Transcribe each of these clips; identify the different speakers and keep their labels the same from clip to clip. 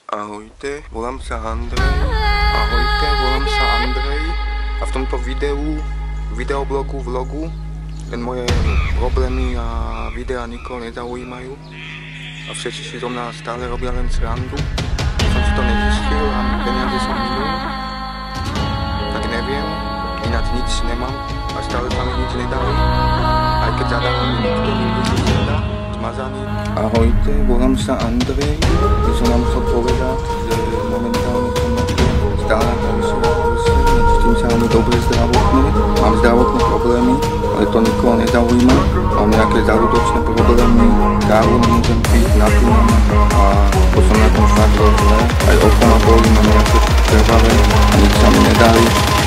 Speaker 1: Ahojte, volám sa Andrej. Ahojte, volám sa Andrej. A v tomto videoblogu, vlogu, len moje problémy a videá nikoho nezaujímajú. A všetci si zo mňa stále robia len srandu. Som si to nezistil a peniaze som minul. Tak neviem, ináč nič nemám a stále sa mi nič nedali. Aj keď zadávam nikto, nikto si nedá. Zmazaný. Ahojte, volám sa Andrej. By som vám chcel povedať, že momentálne som stále na komisii, necítim sa ani dobre zdravotne, mám zdravotné problémy, ale to nikoho nezaujíma. Mám nejaké žalúdočné problémy, kávu môžem piť, napínam a to som na tom fakt zle. Aj oko ma bolí, mám nejaké krvavé a nič sa mi nedali.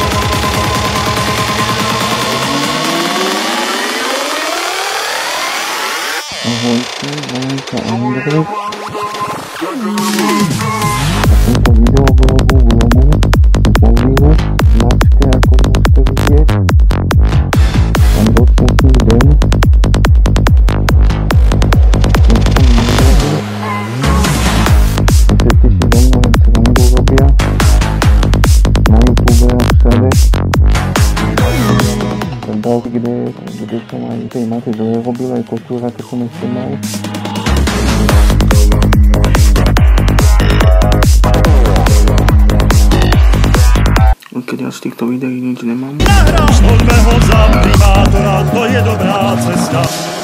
Speaker 1: Ahojte, volám sa Andrej. Na tomto videoblogu, mobilu, značke, ako môžete vidieť. Mám dosmutný deň. Všetci si zo mňa len srandu robia. Na YouTube a všade. Ten blog, kde som aj tej Maty dole robil, aj kostúra, keď som ešte mal. Keď ja z týchto videí nič nemám.
Speaker 2: Nahráš od mého za primátora, to je dobrá cesta.